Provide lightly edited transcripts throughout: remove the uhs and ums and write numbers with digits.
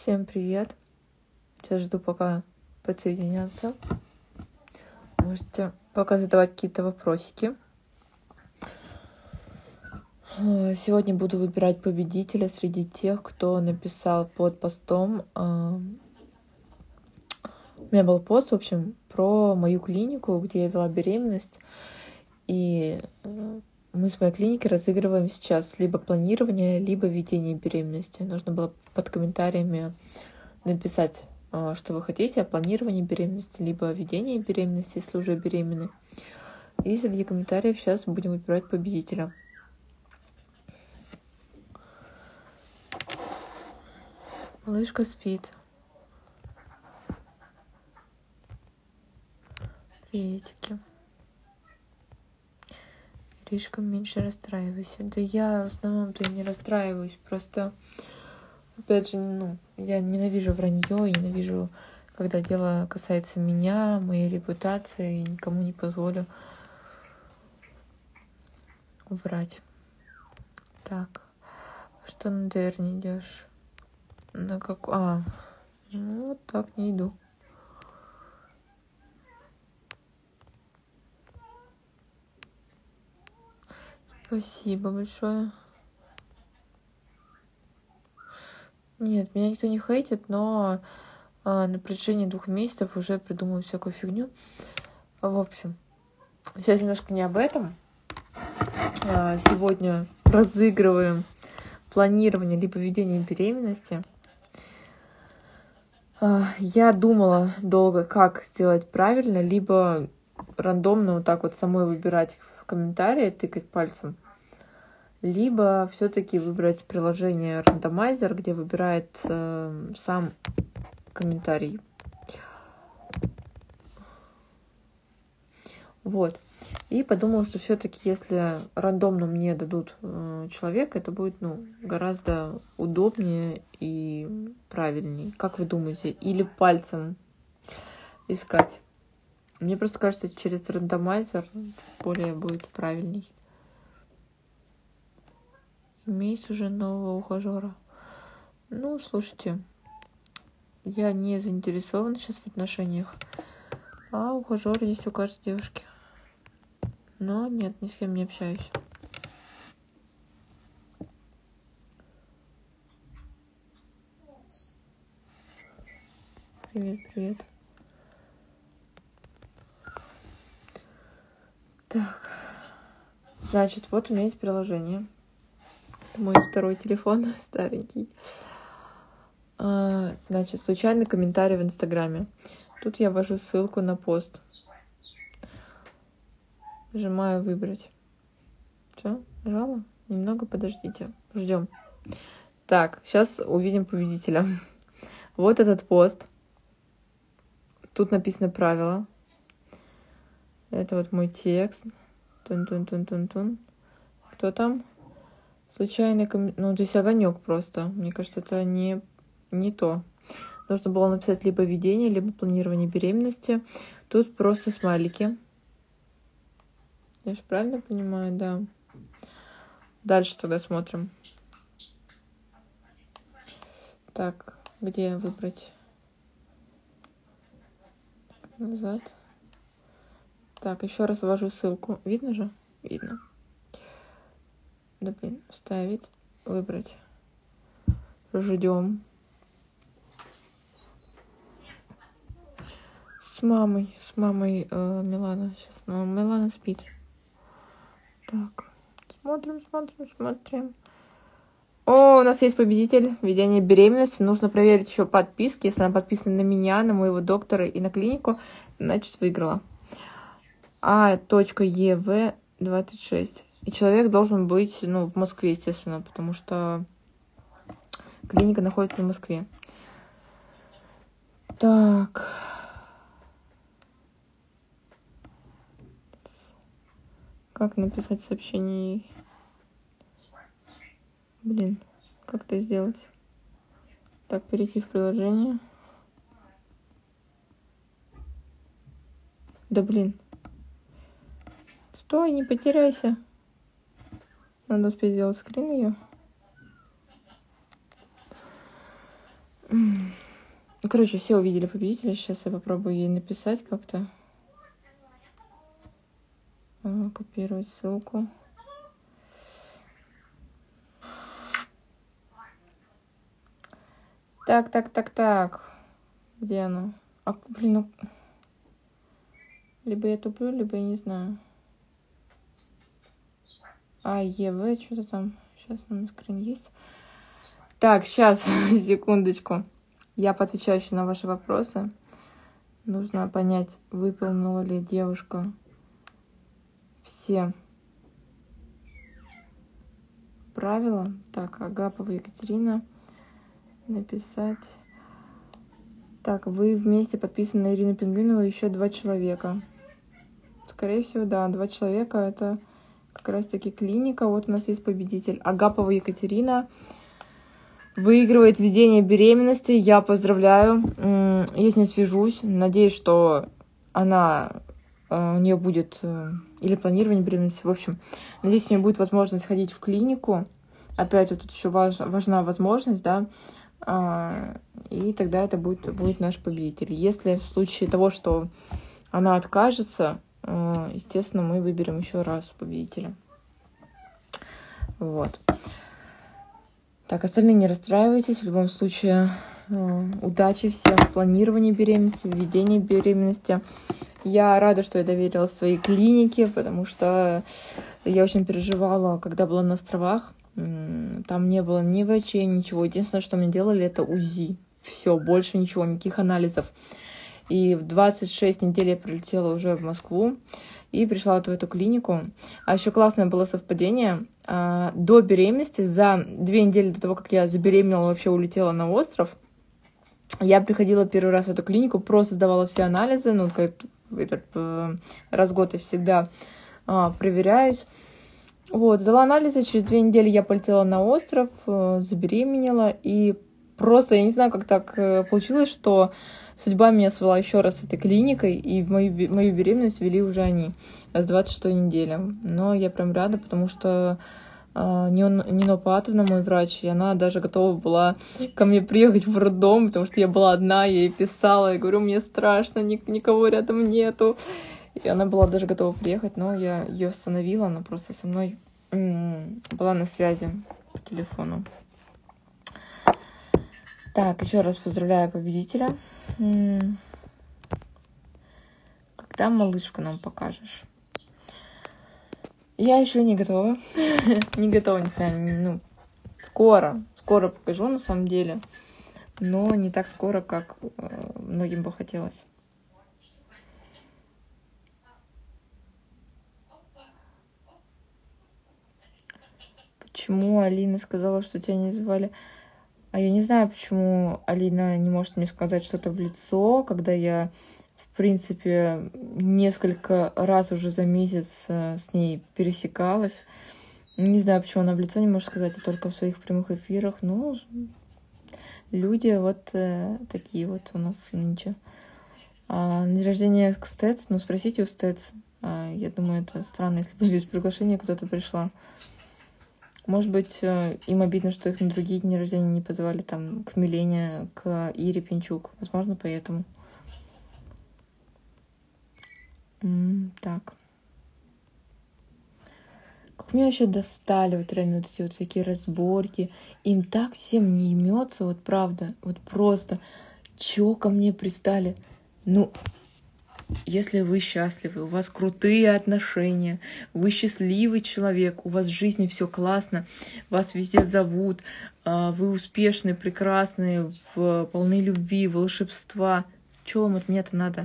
Всем привет! Сейчас жду, пока подсоединятся. Можете пока задавать какие-то вопросики. Сегодня буду выбирать победителя среди тех, кто написал под постом. У меня был пост, в общем, про мою клинику, где я вела беременность. И мы с моей клиники разыгрываем сейчас либо планирование, либо ведение беременности. Нужно было под комментариями написать, что вы хотите, о планировании беременности, либо ведении беременности, если уже беременны. И среди комментариев сейчас будем выбирать победителя. Малышка спит. Приветики. Иришка, меньше расстраивайся. Да я в основном-то и не расстраиваюсь. Просто, опять же, я ненавижу вранье, ненавижу, когда дело касается меня, моей репутации, и никому не позволю врать. Так, что на ДР не идешь? На как? Вот так не иду. Спасибо большое. Нет, меня никто не хейтит, но на протяжении 2 месяцев уже придумываю всякую фигню. В общем, сейчас немножко не об этом. Сегодня разыгрываем планирование либо ведение беременности. Я думала долго, как сделать правильно, либо рандомно вот так вот самой выбирать в комментарии, тыкать пальцем, либо все-таки выбрать приложение рандомайзер, где выбирает сам комментарий. Вот. И подумала, что все-таки, если рандомно мне дадут человека, это будет гораздо удобнее и правильнее. Как вы думаете? Или пальцем искать? Мне просто кажется, через рандомайзер более будет правильней. Имеешь уже нового ухажера? Слушайте, я не заинтересована сейчас в отношениях, а ухажер есть у каждой девушки. Но нет, ни с кем не общаюсь. Привет, привет. Так, значит, вот у меня есть приложение. Это мой второй телефон, старенький. Значит, случайный комментарий в Инстаграме. Тут я ввожу ссылку на пост. Нажимаю «Выбрать». Все, нажала? Немного подождите. Ждем. Так, сейчас увидим победителя. Вот этот пост. Тут написано правила. Это вот мой текст. Тун-тун-тун-тун-тун. Кто там? Случайный здесь огонек просто. Мне кажется, это не то. Нужно было написать либо ведение, либо планирование беременности. Тут просто смайлики. Я же правильно понимаю, да. Дальше тогда смотрим. Так, где выбрать? Назад. Так, еще раз ввожу ссылку. Видно же? Видно. Да блин, вставить, выбрать. Ждем. С мамой Милана. Сейчас Милана спит. Так, смотрим. О, у нас есть победитель. Ведение беременности. Нужно проверить еще подписки. Если она подписана на меня, на моего доктора и на клинику, значит выиграла. АЕВ26. И человек должен быть, в Москве, естественно, потому что клиника находится в Москве. Так. Как написать сообщение? Блин, как это сделать? Так, перейти в приложение. Да блин. Стой, не потеряйся. Надо успеть сделать скрин ее. Короче, все увидели победителя. Сейчас я попробую ей написать как-то. Копировать ссылку. Так. Где она? Блин, ну... Либо я туплю, либо я не знаю. ЕВ, что-то там. Сейчас на экране есть. Так, сейчас, секундочку. Я поотвечаю еще на ваши вопросы. Нужно понять, выполнила ли девушка все правила. Так, Агапова Екатерина. Написать. Так, вы вместе подписаны на Ирину Пингвинову и еще 2 человека. Скорее всего, да, 2 человека. Это как раз-таки клиника. Вот у нас есть победитель. Агапова Екатерина выигрывает ведение беременности. Я поздравляю. Я с ней свяжусь. Надеюсь, что у нее будет или планирование беременности. В общем, надеюсь, у нее будет возможность ходить в клинику. Опять вот тут еще важна возможность, да. И тогда это будет наш победитель. Если в случае того, что она откажется, естественно, мы выберем еще раз победителя. Вот. Так, остальные не расстраивайтесь. В любом случае, удачи всем в планировании беременности, в ведении беременности. Я рада, что я доверилась своей клинике, потому что я очень переживала, когда была на островах. Там не было ни врачей, ничего. Единственное, что мне делали, это УЗИ. Все, больше ничего, никаких анализов. И в 26 недель я прилетела уже в Москву и пришла вот в эту клинику. А еще классное было совпадение. До беременности, за 2 недели до того, как я забеременела, вообще улетела на остров, я приходила первый раз в эту клинику, просто сдавала все анализы. Ну, как раз в год я всегда проверяюсь. Вот, сдала анализы, через 2 недели я полетела на остров, забеременела, и просто, я не знаю, как так получилось, что судьба меня свела еще раз с этой клиникой, и в мою беременность вели уже они с 26 недели. Но я прям рада, потому что Нина Патовна, мой врач, и она даже готова была ко мне приехать в роддом, потому что я была одна, я ей писала, я говорю, мне страшно, никого рядом нету. И она была даже готова приехать, но я ее остановила, она просто со мной была на связи по телефону. Так, еще раз поздравляю победителя. Когда малышку нам покажешь? Я еще не готова. Не готова, не знаю, скоро покажу на самом деле, но не так скоро, как многим бы хотелось. Почему Алина сказала, что тебя не звали? А я не знаю, почему Алина не может мне сказать что-то в лицо, когда я, в принципе, несколько раз уже за месяц с ней пересекалась. Не знаю, почему она в лицо не может сказать, а только в своих прямых эфирах. Ну, люди вот такие вот у нас нынче. На день рождения к Стэц, ну, спросите у Стэц. Я думаю, это странно, если бы без приглашения куда-то пришла. Может быть, им обидно, что их на другие дни рождения не позвали, там, к Милене, к Ире Пинчук. Возможно, поэтому. Так. Как меня вообще достали вот реально вот эти вот всякие разборки. Им так всем не имется, вот правда, вот просто. Чё ко мне пристали? Ну, если вы счастливы, у вас крутые отношения, вы счастливый человек, у вас в жизни все классно, вас везде зовут, вы успешные, прекрасные, полны любви, волшебства. Чего вам от меня-то надо?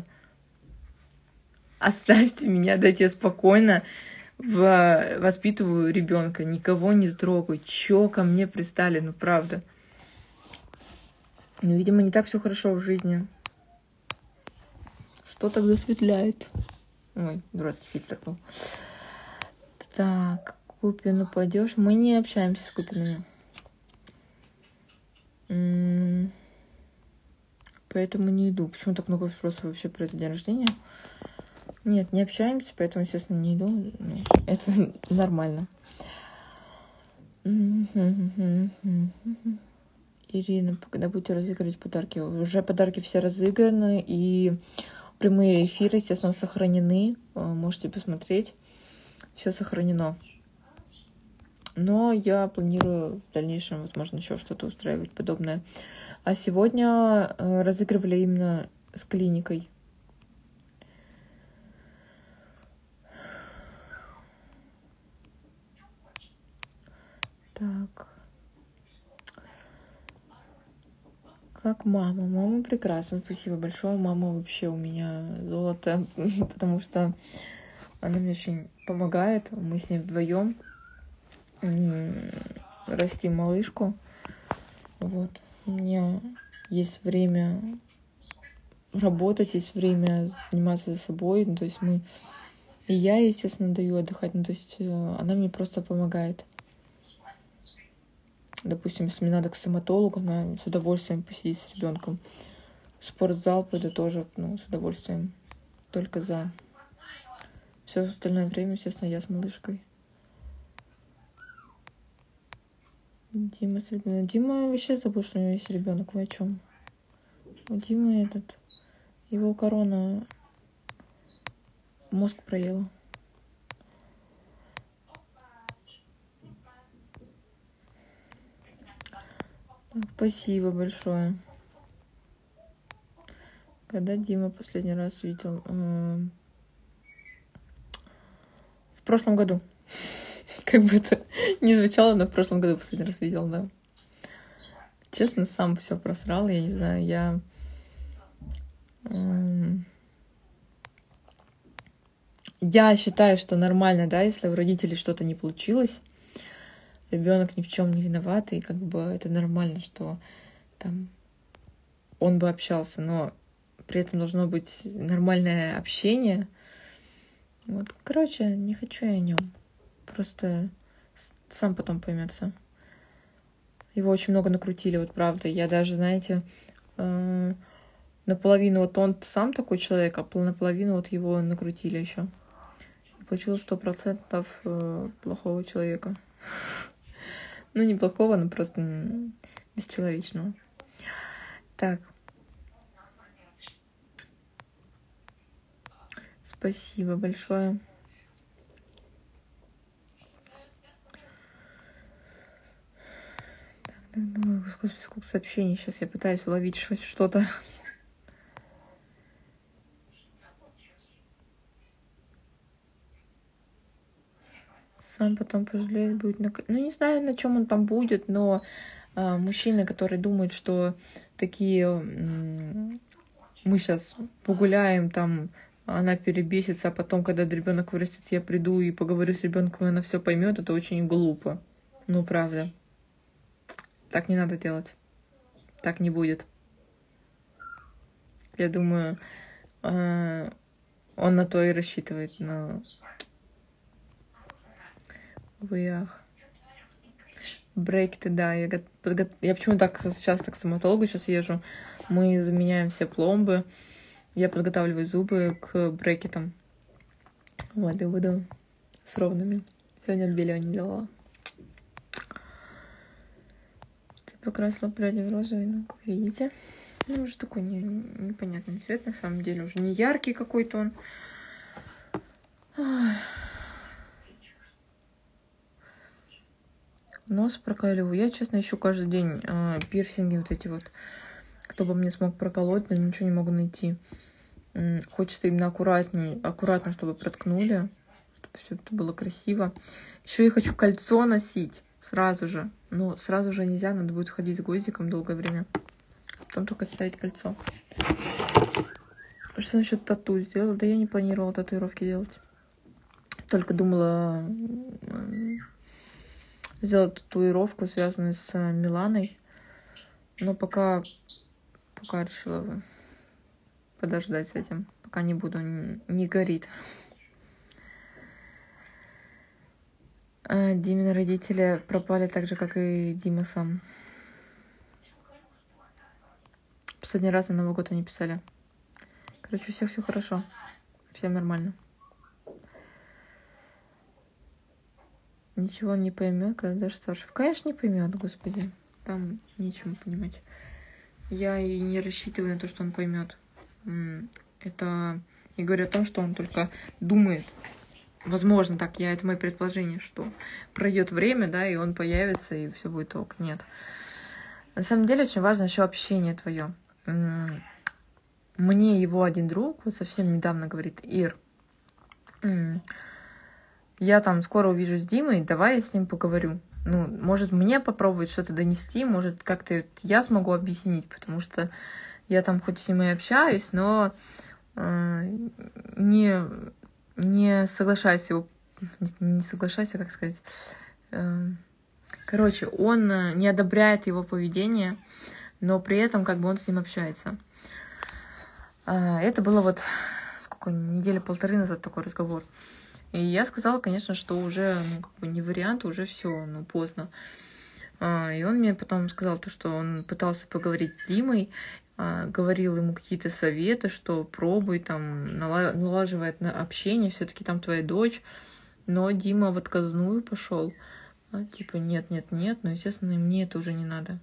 Оставьте меня, дайте я спокойно воспитываю ребенка, никого не трогаю. Чё ко мне пристали, ну правда. Ну, видимо, не так все хорошо в жизни. Что так засветляет? Ой, дурацкий фильтр был. Так, Купину пойдешь? Мы не общаемся с Купинами. Поэтому не иду. Почему так много вопросов вообще про это день рождения? Нет, не общаемся, поэтому, естественно, не иду. Это нормально. И Ирина, когда будете разыгрывать подарки? Уже подарки все разыграны, и прямые эфиры, естественно, сохранены. Можете посмотреть. Все сохранено. Но я планирую в дальнейшем, возможно, еще что-то устраивать подобное. А сегодня разыгрывали именно с клиникой. Так. Как мама? Мама прекрасна, спасибо большое. Мама вообще у меня золото, потому что она мне очень помогает. Мы с ней вдвоем растим малышку. Вот. У меня есть время работать, есть время заниматься собой. Ну, то есть мы... И я, естественно, даю отдыхать. Ну, то есть она мне просто помогает. Допустим, если мне надо к стоматологу, она с удовольствием посидит с ребенком. В спортзал пойду тоже, с удовольствием. Только за. Все остальное время, естественно, я с малышкой. Дима с ребенком. Дима вообще забыл, что у него есть ребенок. Вы о чем? У Димы его корона мозг проела. Спасибо большое. Когда Дима последний раз видел? В прошлом году. Как бы это ни звучало, но в прошлом году последний раз видел, да. Честно, сам все просрал, я не знаю, я считаю, что нормально, да, если у родителей что-то не получилось, ребенок ни в чем не виноват, и как бы это нормально, что там он бы общался, но при этом должно быть нормальное общение. Вот, короче, не хочу я о нем. Просто сам потом поймется. Его очень много накрутили, вот правда. Я даже, знаете, наполовину вот он сам такой человек, а наполовину вот его накрутили еще. Получилось 100% плохого человека. Ну, не плохого, но просто бесчеловечного. Так. Спасибо большое. Так, думаю, сколько сообщений. Сейчас я пытаюсь уловить что-то. Сам потом пожалеет будет. Ну, не знаю, на чем он там будет, но мужчины, которые думают, что такие мы сейчас погуляем, там она перебесится, а потом, когда ребенок вырастет, я приду и поговорю с ребенком, и она все поймет, это очень глупо. Ну, правда. Так не надо делать. Так не будет. Я думаю, он на то и рассчитывает, но... Ах. Брекеты, да. Я почему так часто к стоматологу сейчас езжу. Мы заменяем все пломбы. Я подготавливаю зубы к брекетам. Вот, и буду с ровными. Сегодня отбеливание делала. Ты покрасила пряди в розовый, ну, как видите. Ну, уже такой непонятный цвет, на самом деле. Уже не яркий какой-то он. Нос прокаливаю. Я, честно, ищу каждый день пирсинги вот эти вот. Кто бы мне смог проколоть, но ничего не могу найти. Хочется именно аккуратно, чтобы проткнули, чтобы все это было красиво. Еще я хочу кольцо носить сразу же. Но сразу же нельзя, надо будет ходить с гвоздиком долгое время. Потом только ставить кольцо. Что насчет тату сделала? Да я не планировала татуировки делать. Только думала сделать татуировку, связанную с Миланой. Но пока решила подождать с этим. Пока не буду, не горит. Димины родители пропали так же, как и Дима сам. Последний раз на Новый год они писали. Короче, у всех все хорошо. Всем нормально. Ничего он не поймет, когда даже старший. Конечно, не поймет, господи. там нечем понимать. Я и не рассчитываю на то, что он поймет. Это я говорю о том, что он только думает. Возможно, так, это мои предположения, что пройдет время, да, и он появится, и все будет ок. Нет. На самом деле очень важно еще общение твое. Мне его один друг вот совсем недавно говорит: Ир, я там скоро увижусь с Димой, давай я с ним поговорю. Ну, может, мне попробовать что-то донести, может, как-то я смогу объяснить, потому что я там хоть с ним и общаюсь, но не соглашайся его, не соглашайся, как сказать. Короче, он не одобряет его поведение, но при этом как бы он с ним общается. Это было вот сколько, недели полторы назад такой разговор. И я сказала, конечно, что уже как бы не вариант, уже все, поздно. И он мне потом сказал, что он пытался поговорить с Димой, говорил ему какие-то советы, что пробуй, там, налаживает на общение, все-таки там твоя дочь. Но Дима в отказную пошел. Типа, нет, но, естественно, мне это уже не надо.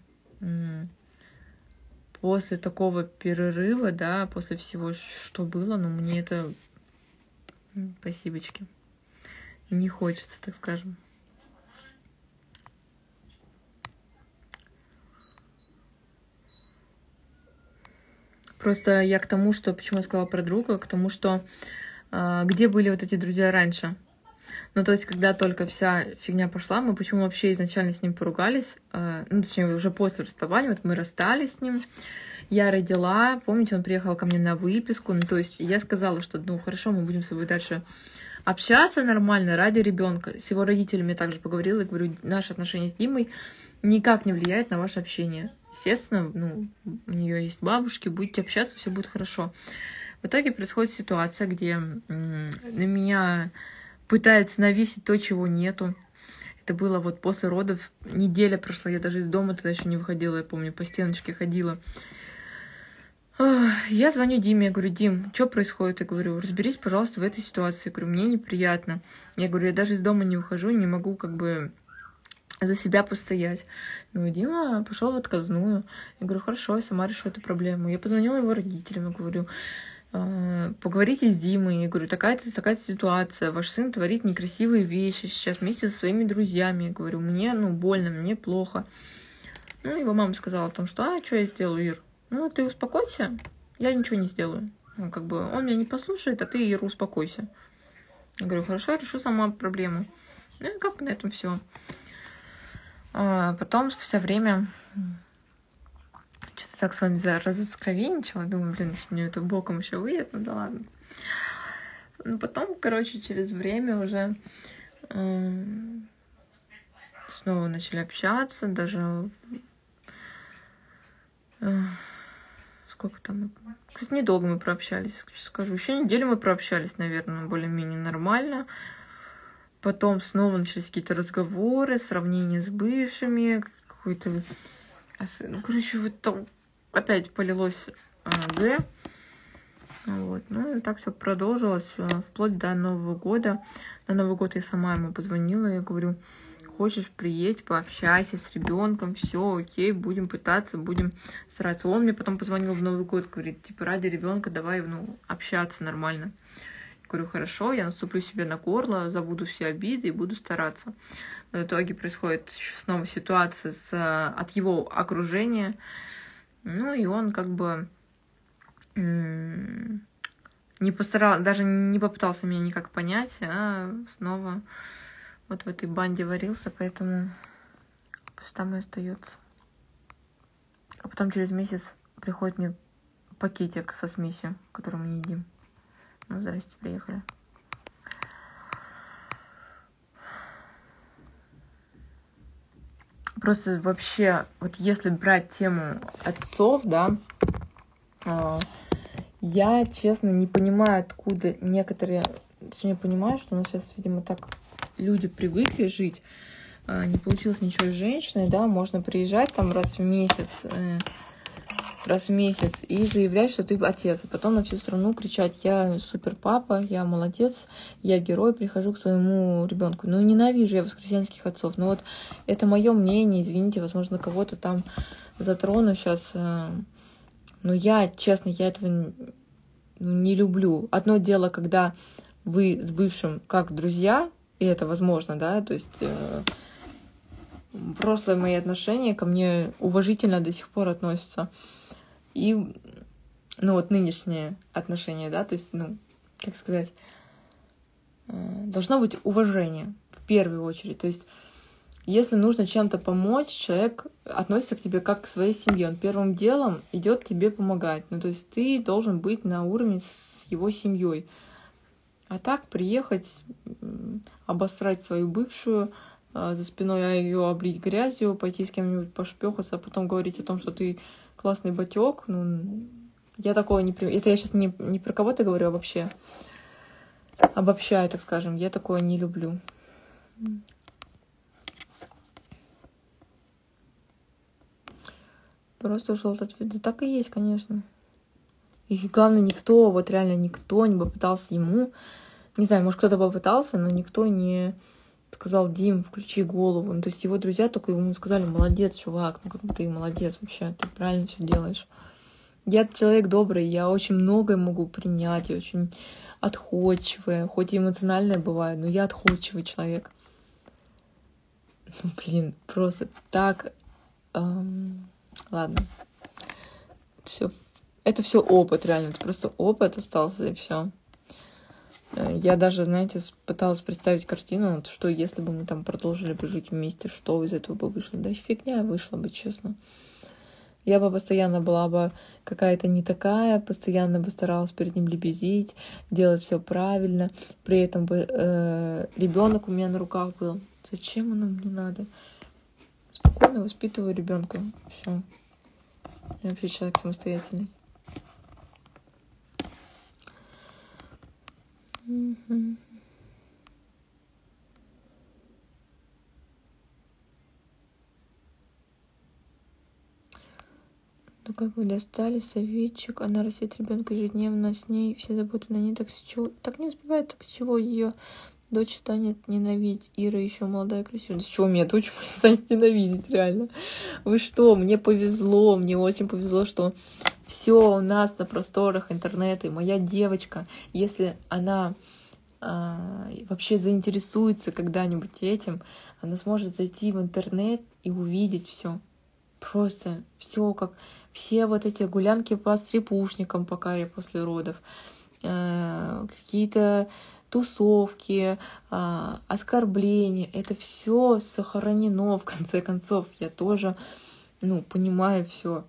После такого перерыва, да, после всего, что было, мне это... Спасибочки. Не хочется, так скажем. Просто я к тому, что... Почему я сказала про друга? К тому, что... где были вот эти друзья раньше? То есть, когда только вся фигня пошла, мы почему вообще изначально с ним поругались, точнее, уже после расставания, вот мы расстались с ним, я родила, помните, он приехал ко мне на выписку, то есть я сказала, что, хорошо, мы будем с тобой дальше общаться нормально ради ребенка. С его родителями я также поговорила, и говорю, наши отношения с Димой никак не влияют на ваше общение. Естественно, у нее есть бабушки, будете общаться, все будет хорошо. В итоге происходит ситуация, где на меня пытается навесить то, чего нету. Это было вот после родов. Неделя прошла, я даже из дома тогда еще не выходила, я помню, по стеночке ходила. Я звоню Диме, я говорю: Дим, что происходит? Я говорю: разберись, пожалуйста, в этой ситуации. Я говорю: мне неприятно. Я говорю: я даже из дома не выхожу, не могу как бы за себя постоять. Дима пошел в отказную. Я говорю: хорошо, я сама решу эту проблему. Я позвонила его родителям, я говорю: поговорите с Димой. Я говорю: такая-то ситуация. Ваш сын творит некрасивые вещи сейчас вместе со своими друзьями. Я говорю: мне, больно, мне плохо. Его мама сказала о том, что, что я сделаю, Ир? Ты успокойся, я ничего не сделаю. Он меня не послушает, а ты, Ир, успокойся. Я говорю: хорошо, я решу сама проблему. И как бы на этом все. Потом, спустя время, что-то так с вами разоскровенничала. Думаю, если мне это боком еще выйдет, да ладно. Потом, через время уже снова начали общаться, даже... Сколько там? Кстати, недолго мы прообщались, скажу. Еще неделю мы прообщались, наверное, более-менее нормально. Потом снова начались какие-то разговоры, сравнения с бывшими, какой-то... вот там опять полилось Г. И так все продолжилось вплоть до Нового года. На Новый год я сама ему позвонила, я говорю: хочешь, приедь, пообщайся с ребенком, все окей, будем пытаться, будем стараться. Он мне потом позвонил в Новый год, говорит: ради ребенка давай, общаться нормально. Я говорю: хорошо, я наступлю себе на горло, забуду все обиды и буду стараться. В итоге происходит снова ситуация от его окружения. И он как бы даже не попытался меня никак понять, а снова вот в этой банде варился, поэтому пусть там и остается. А потом через месяц приходит мне пакетик со смесью, который мы не едим. Здрасте, приехали. Просто вообще, вот если брать тему отцов, да, я, честно, не понимаю, откуда некоторые... Точнее, понимаю, что у нас сейчас, видимо, так люди привыкли жить. Не получилось ничего с женщиной, да, можно приезжать там раз в месяц, раз в месяц и заявлять, что ты отец, а потом на всю страну кричать: я супер папа, я молодец, я герой, прихожу к своему ребенку. Ну, ненавижу я воскресенских отцов. Но вот это мое мнение, извините, возможно, кого-то там затрону сейчас. Но я, честно, я этого не люблю. Одно дело, когда вы с бывшим как друзья, и это возможно, да, то есть прошлые мои отношения ко мне уважительно до сих пор относятся. И, ну, вот нынешние отношения, да, то есть, ну, как сказать, должно быть уважение в первую очередь. То есть, если нужно чем-то помочь, человек относится к тебе как к своей семье. Он первым делом идет тебе помогать. Ну, то есть ты должен быть на уровне с его семьей. А так приехать, обосрать свою бывшую, за спиной ее облить грязью, пойти с кем-нибудь пошпёхаться, а потом говорить о том, что ты классный батек. Ну, я такого не... Это я сейчас не про кого-то говорю, а вообще обобщаю, так скажем. Я такое не люблю. Просто ушел от ответа. Да так и есть, конечно. И главное, никто, вот реально никто не попытался ему... Не знаю, может, кто-то попытался, но никто не сказал: Дим, включи голову. Ну, то есть его друзья только ему сказали: молодец, чувак, ну как бы ты молодец вообще, ты правильно все делаешь. Я человек добрый, я очень многое могу принять, я очень отходчивая, хоть и эмоциональная бываю, но я отходчивый человек. Ну, блин, просто так... Ладно. Все. Это все опыт, реально. Это просто опыт остался, и все. Я даже, знаете, пыталась представить картину, вот, что если бы мы там продолжили бы жить вместе, что из этого бы вышло. Да фигня вышла бы, честно. Я бы постоянно была бы какая-то не такая, постоянно бы старалась перед ним лебезить, делать все правильно. При этом бы ребенок у меня на руках был. Зачем оно мне надо? Спокойно воспитываю ребенка. Все. Я вообще человек самостоятельный. Ну как вы достали, советчик, она растет ребенка ежедневно, с ней все заботы на ней, так с чего? Так не успевает, так с чего ее дочь станет ненавидеть? Ира еще молодая и красивая. Да с чего меня дочь станет ненавидеть, реально? Вы что, мне повезло, мне очень повезло, что все у нас на просторах интернета, и моя девочка, если она вообще заинтересуется когда-нибудь этим, она сможет зайти в интернет и увидеть все. Просто все как все вот эти гулянки по стрепушникам, пока я после родов, какие-то тусовки, оскорбления, это все сохранено в конце концов. Я тоже, ну, понимаю все.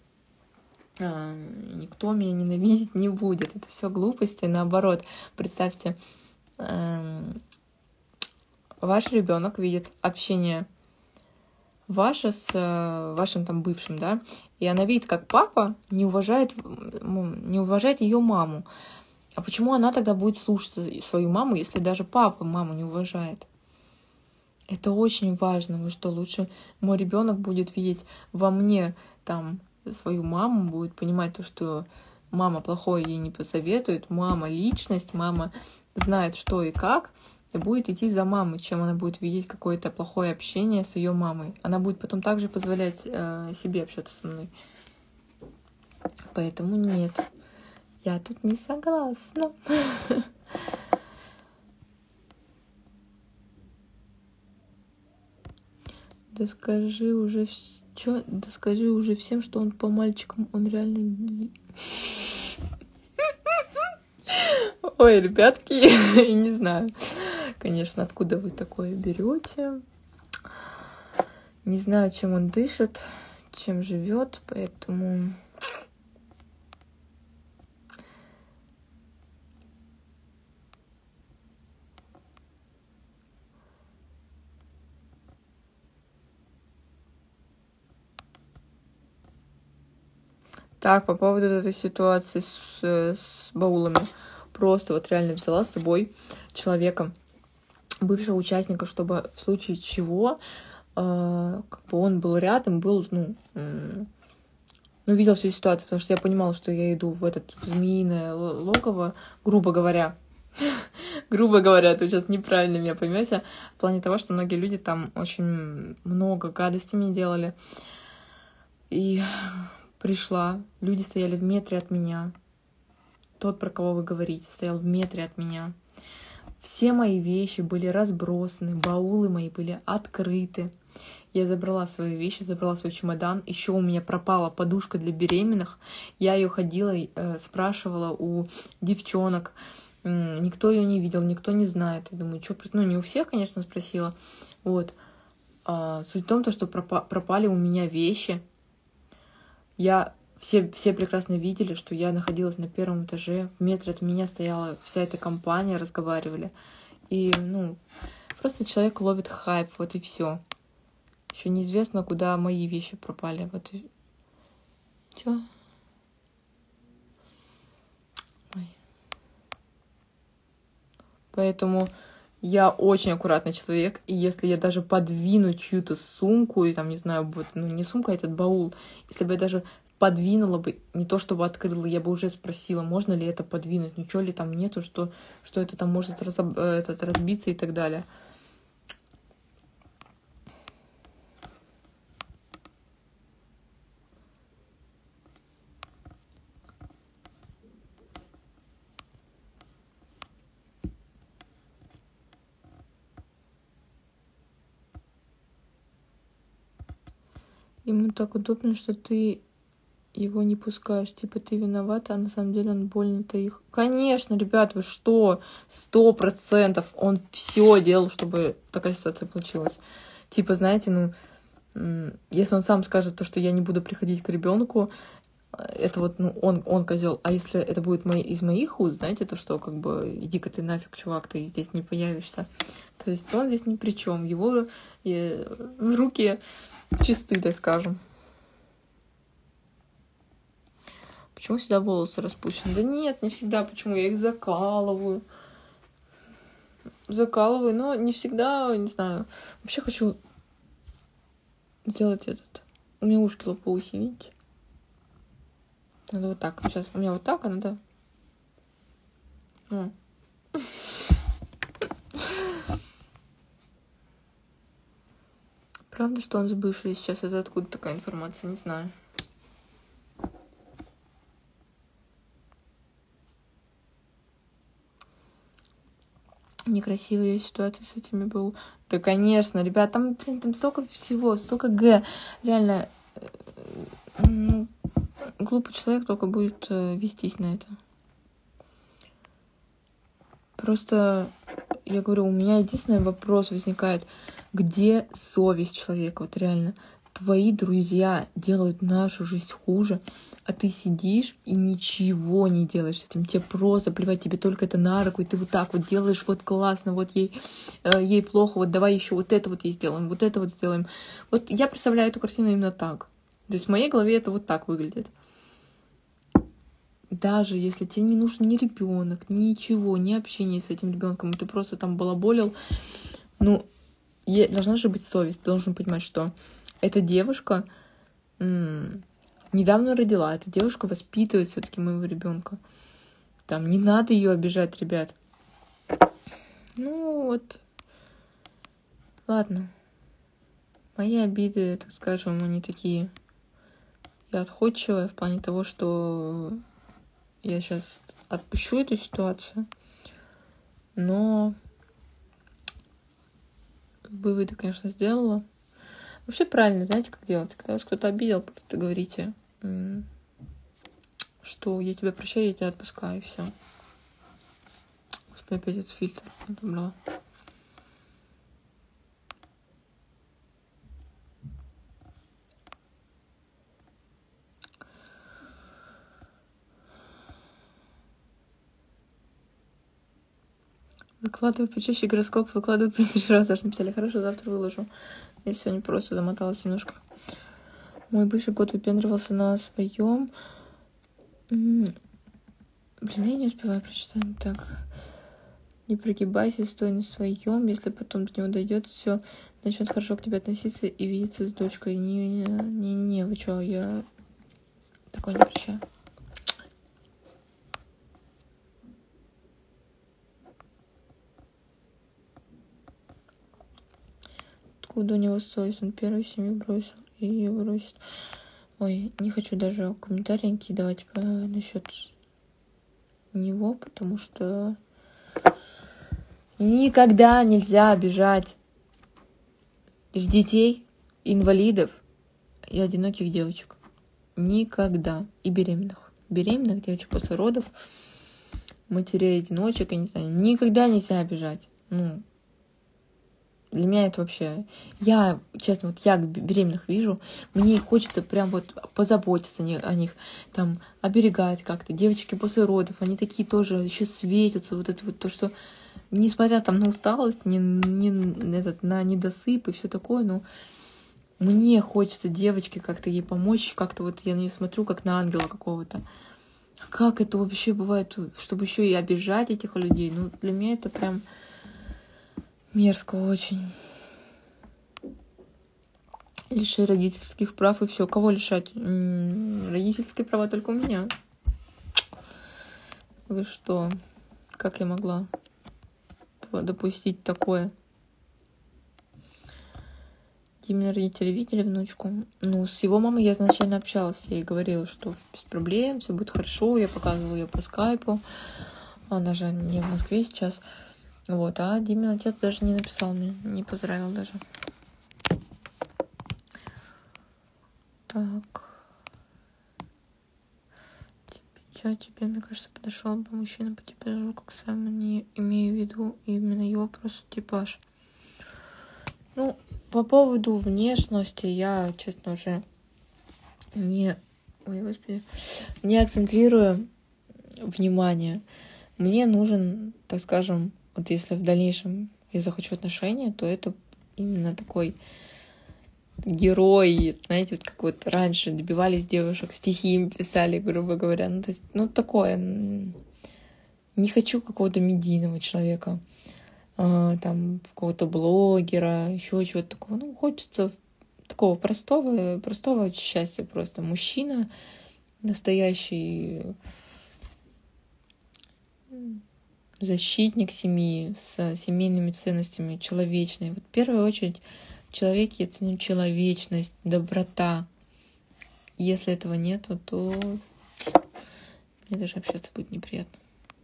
Никто меня ненавидеть не будет. Это все глупости, наоборот. Представьте, ваш ребенок видит общение ваше с вашим там бывшим, да, и она видит, как папа не уважает ее маму. А почему она тогда будет слушаться свою маму, если даже папа маму не уважает? Это очень важно. Вы что, лучше мой ребенок будет видеть во мне там свою маму, будет понимать то, что мама плохое ей не посоветует, мама личность, мама знает, что и как, и будет идти за мамой, чем она будет видеть какое-то плохое общение с ее мамой. Она будет потом также позволять себе общаться со мной. Поэтому нет, я тут не согласна. Да скажи уже всем, что он по мальчикам, он реально гей. Ой, ребятки, я не знаю, конечно, откуда вы такое берете. Не знаю, чем он дышит, чем живет, поэтому... Так, по поводу этой ситуации с баулами. Просто вот реально взяла с собой человека, бывшего участника, чтобы в случае чего как бы он был рядом, был, ну, ну, видел всю ситуацию, потому что я понимала, что я иду в этот типа, змеиное логово, грубо говоря. Грубо говоря, это сейчас неправильно меня поймете. В плане того, что многие люди там очень много гадостей мне делали. И пришла, люди стояли в метре от меня. Тот, про кого вы говорите, стоял в метре от меня. Все мои вещи были разбросаны, баулы мои были открыты. Я забрала свои вещи, забрала свой чемодан. Еще у меня пропала подушка для беременных. Я ее ходила, спрашивала у девчонок. Никто ее не видел, никто не знает. Я думаю, что... Ну, не у всех, конечно, спросила. Вот. Суть в том, что пропали у меня вещи. Все прекрасно видели, что я находилась на первом этаже. В метре от меня стояла вся эта компания, разговаривали. И, ну, просто человек ловит хайп, вот и все. Еще неизвестно, куда мои вещи пропали. Вот и... Чё? Ой. Поэтому я очень аккуратный человек. И если я даже подвину чью-то сумку, и там, не знаю, вот, ну, не сумка, а этот баул, если бы я даже подвинула бы, не то чтобы открыла, я бы уже спросила, можно ли это подвинуть, ничего ли там нету, что это там может разбиться и так далее. Ему так удобно, что ты его не пускаешь. Типа ты виновата, а на самом деле он больно-то их. Конечно, ребят, вы что? 100%. Он все делал, чтобы такая ситуация получилась. Типа, знаете, ну, если он сам скажет то, что я не буду приходить к ребенку, это вот, ну, он козел. А если это будет из моих уст, знаете, то что, как бы, иди-ка ты нафиг, чувак, ты здесь не появишься. То есть он здесь ни при чем. Его руки чисты, так скажем. Почему всегда волосы распущены? Да нет, не всегда. Почему? Я их закалываю. Но не всегда, не знаю. Вообще хочу сделать этот. У меня ушки лопоухие, видите? Надо вот так. Сейчас у меня вот так, а надо... Правда, что он сбывший сейчас? Это откуда такая информация? Не знаю. Некрасивая ситуация с этими был. Да, конечно, ребят, там столько всего, столько Реально, ну, глупый человек только будет вестись на это. Просто, я говорю, у меня единственный вопрос возникает. Где совесть человека? Вот реально, твои друзья делают нашу жизнь хуже, а ты сидишь и ничего не делаешь с этим. Тебе просто плевать, тебе только это на руку, и ты вот так вот делаешь, вот классно, вот ей плохо, вот давай еще вот это вот ей сделаем, вот это вот сделаем. Вот я представляю эту картину именно так. То есть в моей голове это вот так выглядит. Даже если тебе не нужен ни ребенок, ничего, ни общение с этим ребенком, ты просто там балаболил, ну, должна же быть совесть, ты должен понимать, что эта девушка недавно родила, эта девушка воспитывает все-таки моего ребенка. Там не надо ее обижать, ребят. Ну вот, ладно. Мои обиды, так скажем, они такие. Я отходчивая в плане того, что я сейчас отпущу эту ситуацию, но выводы, конечно, сделала. Вообще правильно, знаете, как делать? Когда вас кто-то обидел, просто говорите, что я тебя прощаю, я тебя отпускаю, и все. Господи, опять этот фильтр отобрала. Выкладываю почаще гороскоп, выкладываю по 3 раза. Даже написали, хорошо, завтра выложу. Я сегодня просто замоталась немножко. Мой бывший год выпендривался на своем. Блин, я не успеваю прочитать. Так. Не прогибайся, стой на своем. Если потом до него дойдет, все начнет хорошо к тебе относиться и видеться с дочкой. Не, вы что, я ручку, не прощаю. Откуда у него совесть? Он первую семью бросил и ее бросит. Ой, не хочу даже комментарии никакие давать насчет него, потому что никогда нельзя обижать детей, инвалидов и одиноких девочек. Никогда. И беременных. Беременных девочек после родов, матерей-одиночек, я не знаю, никогда нельзя обижать. Ну, для меня это вообще... Я, честно, вот я беременных вижу, мне хочется прям вот позаботиться о них, там, оберегать как-то. Девочки после родов, они такие тоже еще светятся. Вот это вот то, что, несмотря там на усталость, на недосып и все такое, но мне хочется девочке как-то ей помочь, как-то вот я на нее смотрю, как на ангела какого-то. Как это вообще бывает, чтобы еще и обижать этих людей? Ну, для меня это прям мерзко очень. Лиши родительских прав и все. Кого лишать? Родительские права только у меня. Вы что? Как я могла допустить такое? Димины родители видели внучку? Ну, с его мамой я изначально общалась. Я ей говорила, что без проблем, все будет хорошо. Я показывала ее по скайпу. Она же не в Москве сейчас. Вот, а Димин отец даже не написал мне, не поздравил даже. Так. Тебе, мне кажется, подошел бы мужчина по типажу, как сам не имею в виду именно его просто типаж. Ну, по поводу внешности я, честно, уже не акцентрирую внимание. Мне нужен, так скажем, вот если в дальнейшем я захочу отношения, то это именно такой герой, знаете, вот как вот раньше добивались девушек, стихи им писали, грубо говоря. Ну, то есть, ну, такое. Не хочу какого-то медийного человека, там, какого-то блогера, еще чего-то такого. Ну, хочется такого простого счастья просто. Мужчина настоящий защитник семьи, с семейными ценностями, человечный. Вот в первую очередь в человеке я ценю человечность, доброта. Если этого нету, то мне даже общаться будет неприятно.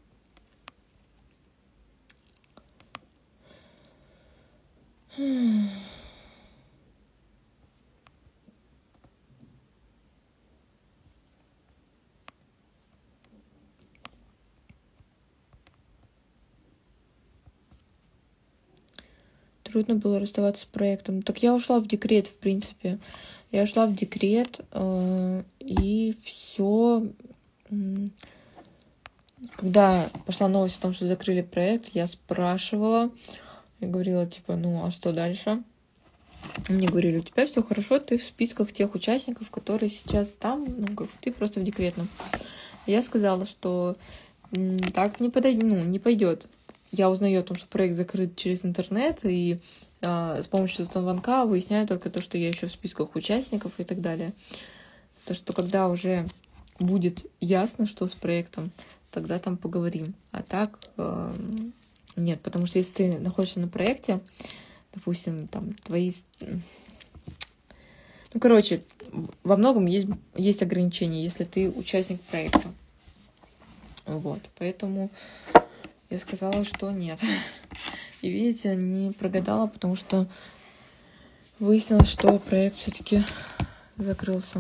Трудно было расставаться с проектом. Так я ушла в декрет, в принципе. Я ушла в декрет, и все. Когда пошла новость о том, что закрыли проект, я спрашивала, я говорила, типа, ну, а что дальше? Мне говорили, у тебя все хорошо, ты в списках тех участников, которые сейчас там, ну, как ты просто в декретном. Я сказала, что так не пойдет. Я узнаю о том, что проект закрыт через интернет, и с помощью звонка выясняю только то, что я еще в списках участников и так далее. То, что когда уже будет ясно, что с проектом, тогда там поговорим. А так нет, потому что если ты находишься на проекте, допустим, там твои... Ну, короче, во многом есть ограничения, если ты участник проекта. Вот, поэтому я сказала, что нет. И видите, не прогадала, потому что выяснилось, что проект все-таки закрылся.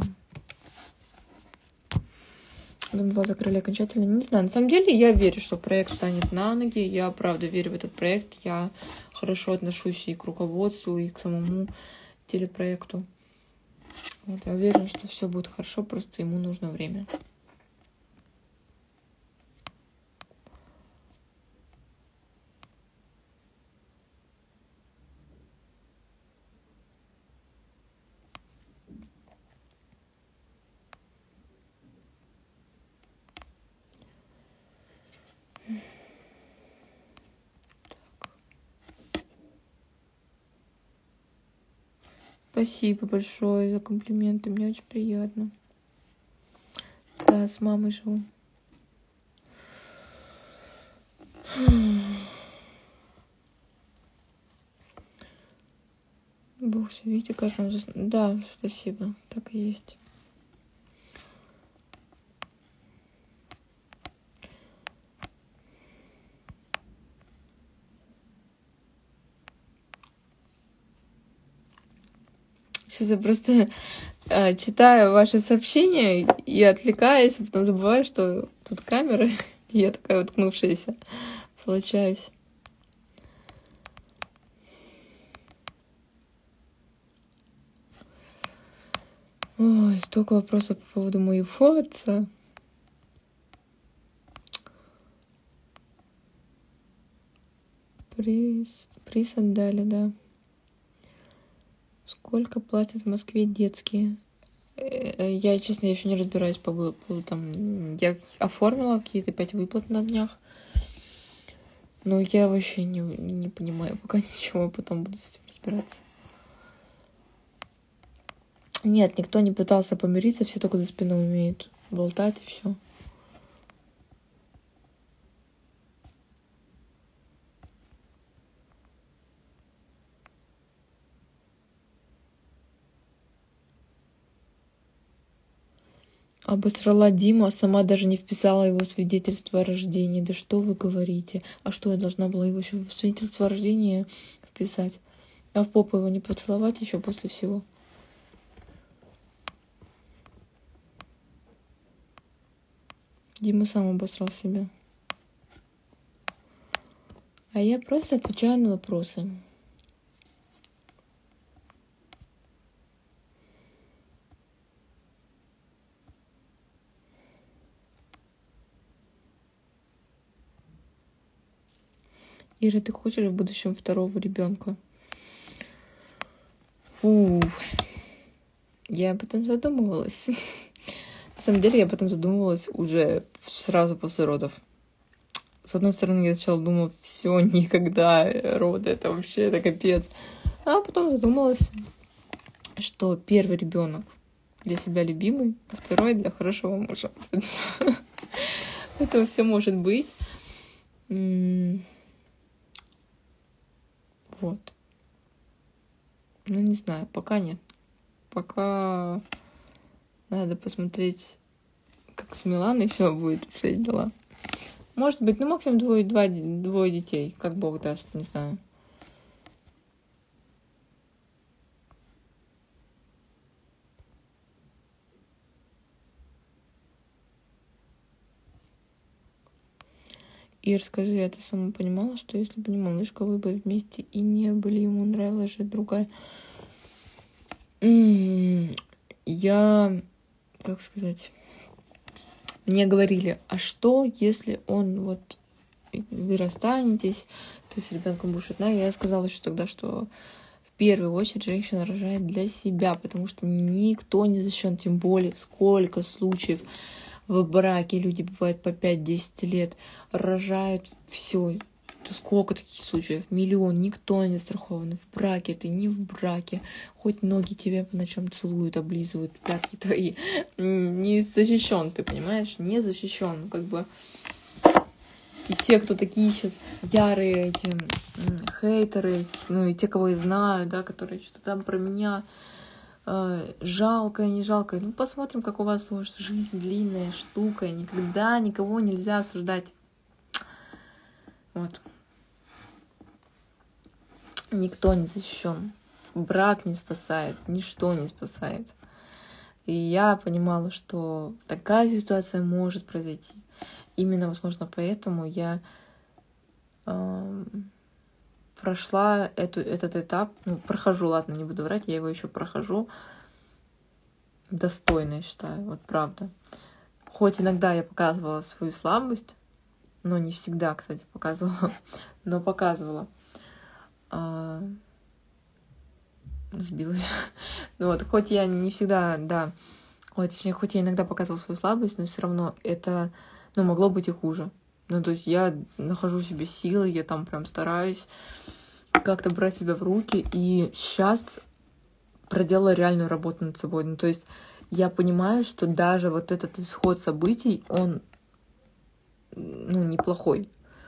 Думала, закрыли окончательно. Не знаю, на самом деле я верю, что проект встанет на ноги. Я правда верю в этот проект. Я хорошо отношусь и к руководству, и к самому телепроекту. Вот, я уверена, что все будет хорошо, просто ему нужно время. Спасибо большое за комплименты, мне очень приятно. Да, с мамой живу. Бог все видите, каждому... Да, спасибо, так и есть. Сейчас я просто читаю ваши сообщения и отвлекаюсь, а потом забываю, что тут камера, и я такая уткнувшаяся получаюсь. Ой, столько вопросов по поводу моего отца. Приз отдали, да. Сколько платят в Москве детские? Я, честно, еще не разбираюсь по выплатам. Там, я оформила какие-то 5 выплат на днях. Но я вообще не понимаю пока ничего, потом буду с этим разбираться. Нет, никто не пытался помириться, все только за спиной умеют болтать и все. Обосрала Диму, а сама даже не вписала его свидетельство о рождении. Да что вы говорите? А что, я должна была его еще в свидетельство о рождении вписать? А в попу его не поцеловать еще после всего? Дима сам обосрал себя. А я просто отвечаю на вопросы. Ира, ты хочешь в будущем второго ребенка? Я об этом задумывалась. На самом деле, я об этом задумывалась уже сразу после родов. С одной стороны, я сначала думала, все, никогда роды, это вообще, это капец. А потом задумалась, что первый ребенок для себя любимый, а второй для хорошего мужа. Это все может быть. Вот. Ну, не знаю, пока нет. Пока надо посмотреть, как с Миланой все будет, все дела. Может быть, ну, максимум двое детей, как Бог даст, не знаю. Ир, скажи, а ты сама понимала, что если бы не малышка, вы бы вместе и не были, ему нравилась же другая? Я, как сказать, мне говорили, а что, если он вот, вы расстанетесь, ты с ребенком будешь одна? Я сказала еще тогда, что в первую очередь женщина рожает для себя, потому что никто не защищен, тем более сколько случаев в браке люди бывают по 5-10 лет, рожают все. Сколько таких случаев? Миллион. Никто не застрахован. В браке ты, не в браке. Хоть ноги тебе по ночам целуют, облизывают, пятки твои. Не защищен, ты понимаешь? Не защищен. Как бы и те, кто такие сейчас ярые эти хейтеры, ну и те, кого я знаю, да, которые что-то там про меня жалкое, не жалкое. Ну, посмотрим, как у вас сложится жизнь, длинная штука. Никогда никого нельзя осуждать. Вот. Никто не защищен. Брак не спасает, ничто не спасает. И я понимала, что такая ситуация может произойти. Именно, возможно, поэтому я прошла этот этап, ну, прохожу, ладно, не буду врать, я его еще прохожу достойно, я считаю, вот правда. Хоть иногда я показывала свою слабость, но не всегда, кстати, показывала, но показывала. Сбилась. Ну вот, хоть я не всегда, да, точнее, хоть я иногда показывала свою слабость, но все равно это, ну, могло быть и хуже. Ну, то есть я нахожу в себе силы, я там прям стараюсь как-то брать себя в руки, и сейчас проделала реальную работу над собой. Ну, то есть я понимаю, что даже вот этот исход событий, он, ну, неплохой.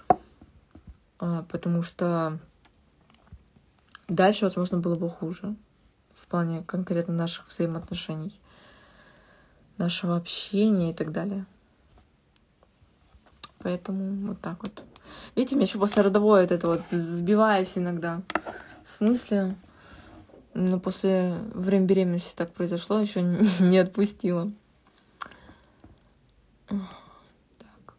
Потому что дальше, возможно, было бы хуже. В плане конкретно наших взаимоотношений, нашего общения и так далее. Поэтому вот так вот. Видите, меня еще послеродовое вот это вот сбиваюсь иногда. В смысле? Но после времени беременности так произошло, еще не отпустила. Так.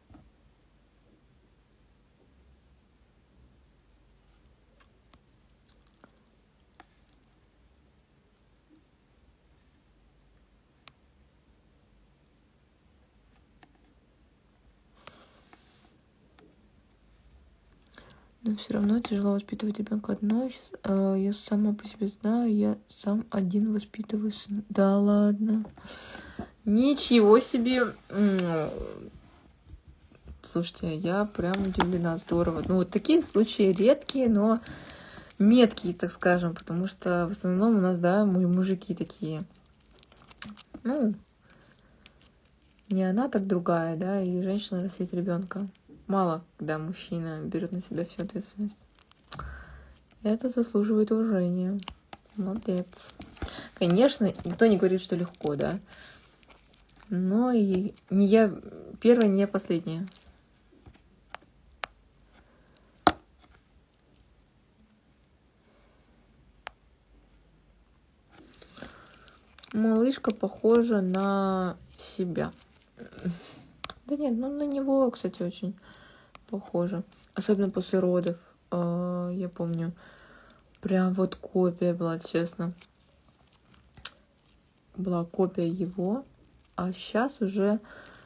Но все равно тяжело воспитывать ребенка одной. Я сама по себе знаю, я сам один воспитываю сына. Да ладно. Ничего себе. Слушайте, я прям удивлена, здорово. Ну, вот такие случаи редкие, но меткие, так скажем, потому что в основном у нас, да, мужики такие. Ну, не она, так другая, да, и женщина растит ребенка. Мало, когда мужчина берет на себя всю ответственность. Это заслуживает уважения. Молодец. Конечно, никто не говорит, что легко, да. Но и не я первая, не я последняя. Малышка похожа на себя. Да нет, ну на него, кстати, очень похоже. Особенно после родов. Я помню, прям вот копия была, честно. Была копия его. А сейчас уже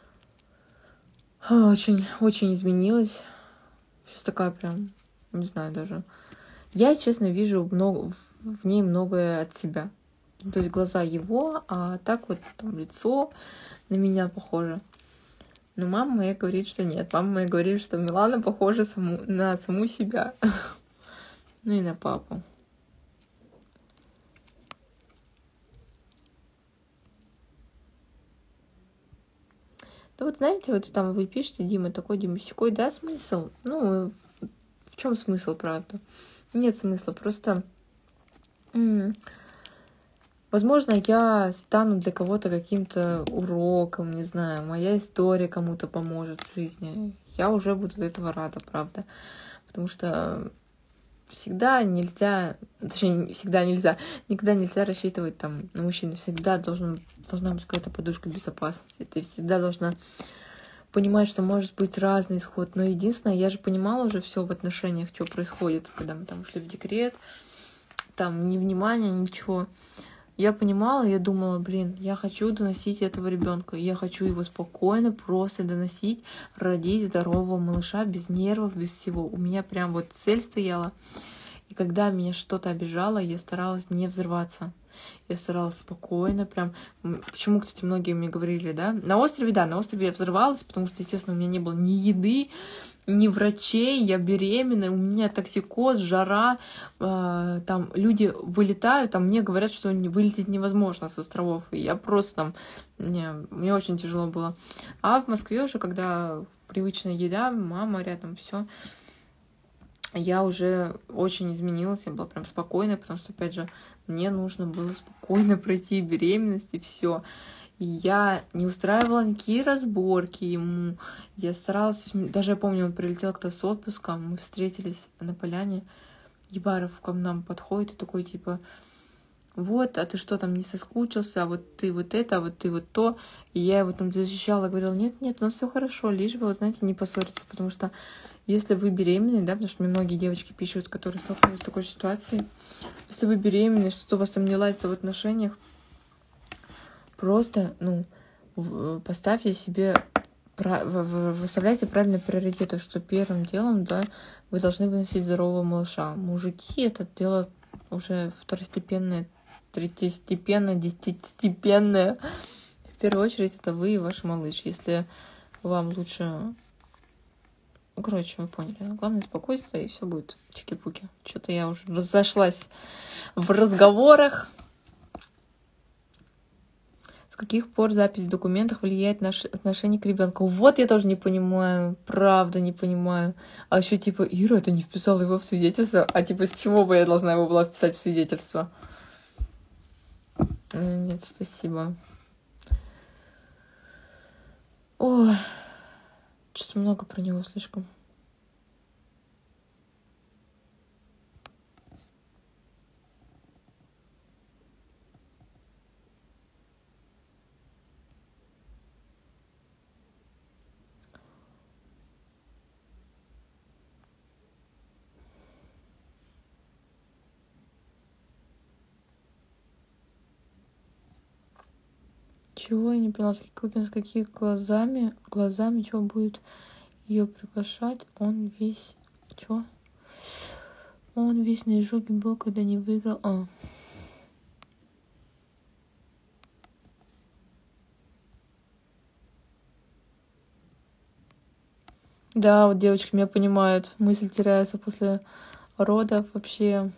очень изменилась. Сейчас такая прям, не знаю даже. Я, честно, вижу в ней многое от себя. То есть глаза его, а так вот там лицо на меня похоже. Но мама моя говорит, что нет. Мама моя говорит, что Милана похожа на саму себя. Ну и на папу. Да вот знаете, вот там вы пишете, Дима такой, Дима сякой, да, смысл? Ну, в чем смысл, правда? Нет смысла, просто... Возможно, я стану для кого-то каким-то уроком, не знаю, моя история кому-то поможет в жизни. Я уже буду этого рада, правда. Потому что всегда нельзя, точнее, никогда нельзя рассчитывать там на мужчину. Всегда должна быть какая-то подушка безопасности. Ты всегда должна понимать, что может быть разный исход. Но единственное, я же понимала уже все в отношениях, что происходит, когда мы там ушли в декрет, там ни внимания, ничего. Я понимала, я думала, блин, я хочу доносить этого ребенка, я хочу его спокойно просто доносить, родить здорового малыша без нервов, без всего. У меня прям вот цель стояла. И когда меня что-то обижало, я старалась не взрываться. Я старалась спокойно, прям... Почему, кстати, многие мне говорили, да? На острове я взрывалась, потому что, естественно, у меня не было ни еды, ни врачей, я беременная, у меня токсикоз, жара, там люди вылетают, там мне говорят, что вылететь невозможно с островов, и я просто там... Мне очень тяжело было. А в Москве уже, когда привычная еда, мама рядом, все, я уже очень изменилась, я была прям спокойная, потому что, опять же, мне нужно было спокойно пройти беременность и все. И я не устраивала никакие разборки ему. Я старалась... Даже я помню, он прилетел как-то с отпуска, мы встретились на поляне. Ебаров к нам подходит и такой, типа... Вот, а ты что, там не соскучился, а вот ты вот это, а вот ты вот то. И я его там защищала, говорила, нет, у нас все хорошо, лишь бы, вот, знаете, не поссориться, потому что если вы беременны, да, потому что мне многие девочки пишут, которые столкнулись с такой ситуацией, если вы беременны, что-то у вас там не ладится в отношениях, просто, поставьте себе, выставляйте правильный приоритет, что первым делом, да, вы должны выносить здорового малыша. Мужики это дело уже второстепенное, третьестепенное, десятистепенное. В первую очередь это вы и ваш малыш. Если вам лучше... Короче, вы поняли. Главное спокойствие, и все будет чики-пуки. Что-то я уже разошлась в разговорах. каких пор запись в документах влияет на наше отношение к ребенку? Вот я тоже не понимаю, правда не понимаю. А еще типа, Ира, ты не вписала его в свидетельство, а типа с чего бы я должна его была вписать в свидетельство? Нет, спасибо. Ой, что-то много про него слишком. Чего я не поняла, с какими глазами, чего будет ее приглашать? Он весь, чего? Он весь на изжоге был, когда не выиграл. Да, вот девочки меня понимают. Мысль теряется после родов вообще.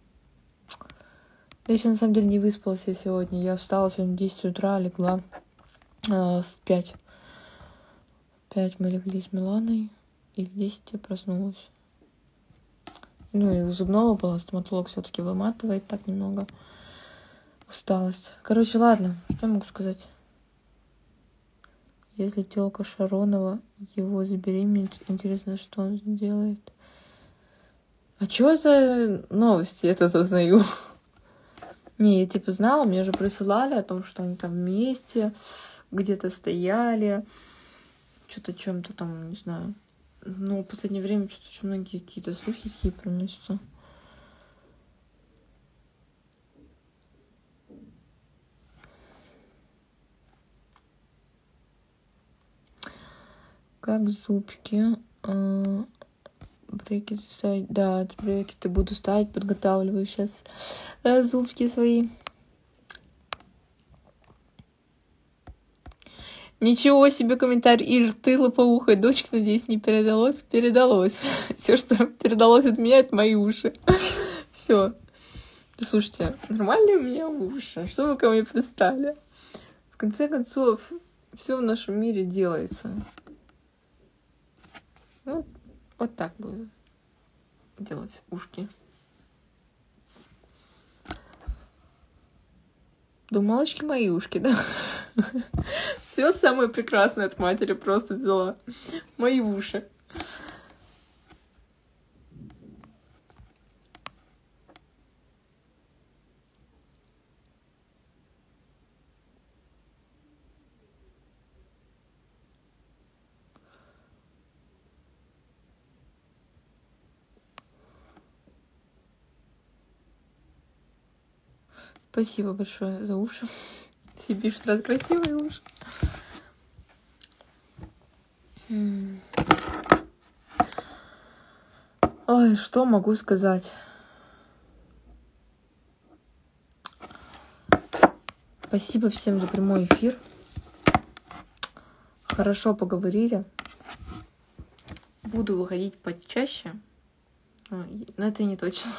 Я еще на самом деле не выспалась я сегодня. Я встала сегодня в 10 утра, легла в 5. В 5 мы легли с Миланой, и в 10 я проснулась. Ну и у зубного была, стоматолог все-таки выматывает так немного. Усталость. Короче, ладно, что я могу сказать? Если тёлка Шаронова его забеременеет, интересно, что он сделает. А чё за новости я тут узнаю? Не, я типа знала, мне уже присылали о том, что они там вместе где-то стояли, что-то чем-то там, не знаю. Но в последнее время что-то очень многие какие-то слухи такие проносятся. Как зубки. Брекеты ставить. Да, брекеты буду ставить, подготавливаю сейчас зубки свои. Ничего себе комментарий. Ир, ты лопоухая. Дочке, надеюсь, не передалось? Передалось. Все, что передалось от меня, это мои уши. Все. Слушайте, нормальные у меня уши. Что вы ко мне пристали? В конце концов, все в нашем мире делается. Вот так буду делать ушки. Думалочки мои ушки, да? Все самое прекрасное от матери просто взяла. Мои уши. Спасибо большое за уши. Себе сразу красивые уши. Ой, что могу сказать? Спасибо всем за прямой эфир. Хорошо поговорили. Буду выходить почаще. Но это не точно.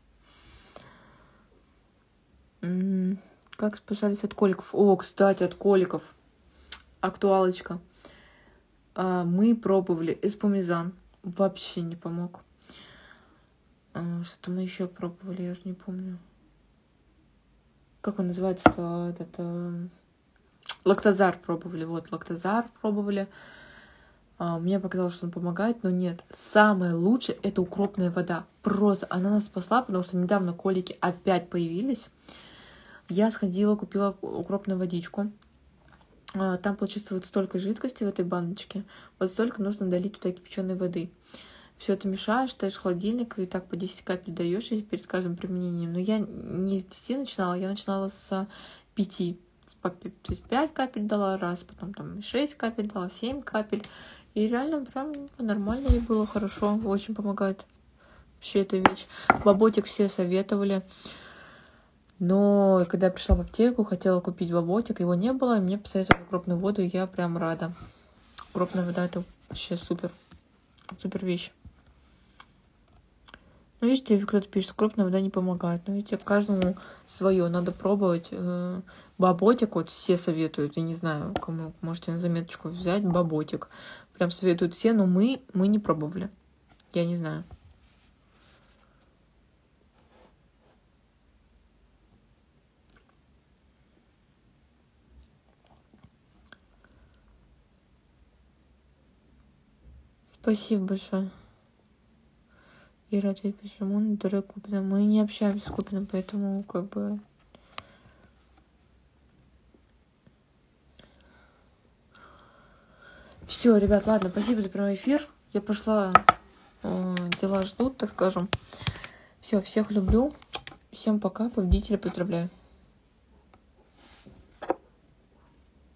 Как спасались от коликов? О, кстати, от коликов. Актуалочка. Мы пробовали эспумизан. Вообще не помог. Что-то мы еще пробовали, я уже не помню. Как он называется-то? Лактозар пробовали. Вот, лактозар пробовали. Мне показалось, что он помогает, но нет. Самое лучшее — это укропная вода. Просто она нас спасла, потому что недавно колики опять появились. Я сходила, купила укропную водичку. Там, получается, вот столько жидкости в этой баночке. Вот столько нужно долить туда кипяченой воды. Все это мешаешь, ставишь в холодильник, и так по 10 капель даешь перед каждым применением. Но я не с 10 начинала, я начинала с 5. То есть 5 капель дала раз, потом там 6 капель дала, 7 капель. И реально прям нормально ей было, хорошо. Очень помогает вообще эта вещь. Боботик все советовали. Но когда я пришла в аптеку, хотела купить боботик, его не было, и мне посоветовали укропную воду, и я прям рада. Укропная вода — это вообще супер. Супер вещь. Ну, видите, кто-то пишет, крупная вода не помогает. Ну, видите, каждому свое. Надо пробовать. Баботик вот все советуют. Я не знаю, кому можете на заметочку взять. Баботик. Прям советуют все, но мы не пробовали. Я не знаю. Спасибо большое. Ира, ответь, почему на Дре Купина? Мы не общаемся с Купиным, поэтому как бы... Все, ребят, ладно, спасибо за прямой эфир. Я пошла, дела ждут, так скажем. Все, всех люблю. Всем пока, победителя поздравляю.